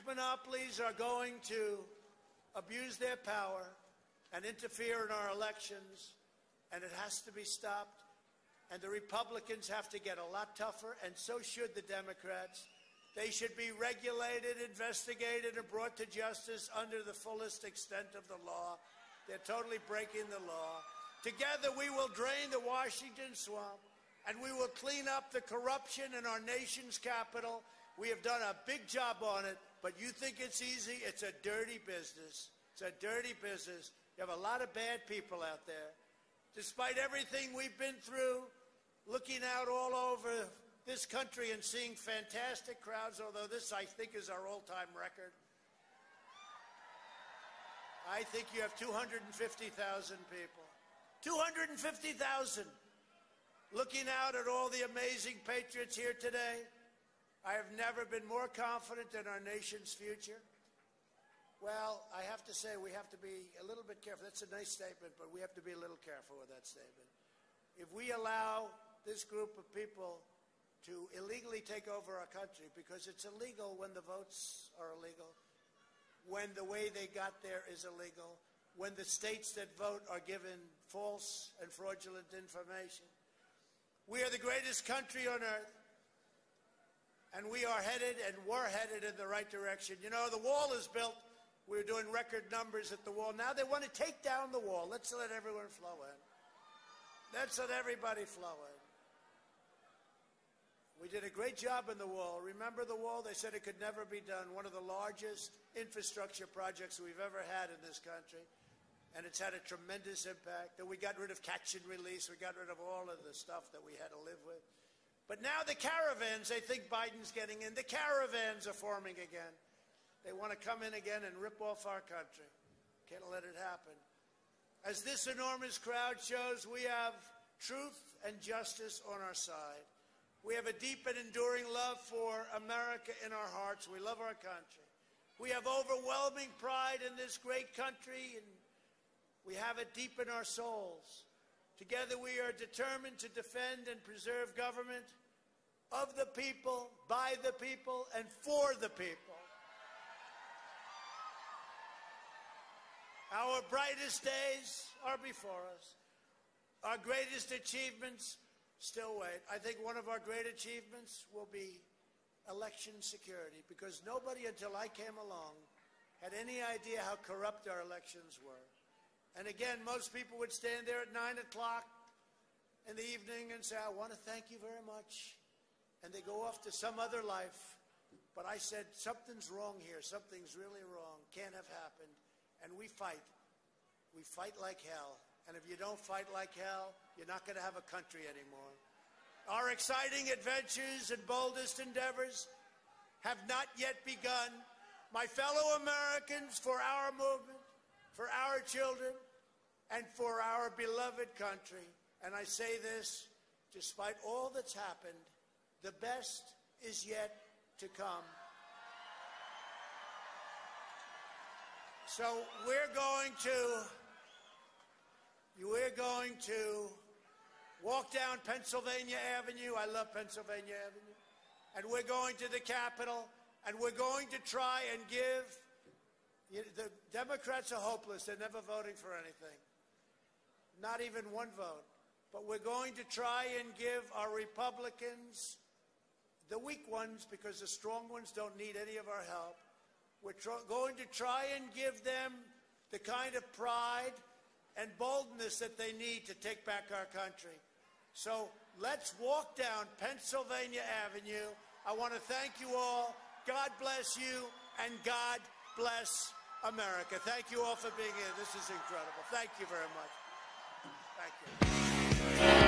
monopolies are going to abuse their power and interfere in our elections, and it has to be stopped. And the Republicans have to get a lot tougher, and so should the Democrats. They should be regulated, investigated, and brought to justice under the fullest extent of the law. They're totally breaking the law. Together, we will drain the Washington swamp, and we will clean up the corruption in our nation's capital. We have done a big job on it, but you think it's easy? It's a dirty business. It's a dirty business. You have a lot of bad people out there. Despite everything we've been through, looking out all over this country and seeing fantastic crowds, although this, I think, is our all-time record. I think you have 250,000 people. 250,000 looking out at all the amazing patriots here today. I have never been more confident in our nation's future. Well, I have to say we have to be a little bit careful. That's a nice statement, but we have to be a little careful with that statement. If we allow this group of people to illegally take over our country, because it's illegal when the votes are illegal, when the way they got there is illegal, when the states that vote are given false and fraudulent information. We are the greatest country on earth, and we are headed and were headed in the right direction. You know, the wall is built. We're doing record numbers at the wall. Now they want to take down the wall. Let's let everyone flow in. Let's let everybody flow in. We did a great job in the wall. Remember the wall? They said it could never be done. One of the largest infrastructure projects we've ever had in this country. And it's had a tremendous impact. And we got rid of catch and release. We got rid of all of the stuff that we had to live with. But now the caravans, they think Biden's getting in. The caravans are forming again. They want to come in again and rip off our country. Can't let it happen. As this enormous crowd shows, we have truth and justice on our side. We have a deep and enduring love for America in our hearts. We love our country. We have overwhelming pride in this great country, and we have it deep in our souls. Together we are determined to defend and preserve government of the people, by the people, and for the people. Our brightest days are before us. Our greatest achievements still wait. I think one of our great achievements will be election security, because nobody until I came along had any idea how corrupt our elections were. And again, most people would stand there at 9 o'clock in the evening and say, I want to thank you very much. And they go off to some other life. But I said, something's wrong here. Something's really wrong. Can't have happened. And we fight. We fight like hell. And if you don't fight like hell, you're not going to have a country anymore. Our exciting adventures and boldest endeavors have not yet begun. My fellow Americans, for our movement, for our children, and for our beloved country. And I say this, despite all that's happened, the best is yet to come. So we're going to walk down Pennsylvania Avenue. I love Pennsylvania Avenue. And we're going to the Capitol, and we're going to try and give. The Democrats are hopeless. They're never voting for anything. Not even one vote. But we're going to try and give our Republicans, the weak ones, because the strong ones don't need any of our help. We're going to try and give them the kind of pride and boldness that they need to take back our country. So let's walk down Pennsylvania Avenue. I want to thank you all. God bless you, and God bless America. Thank you all for being here. This is incredible. Thank you very much. Thank you.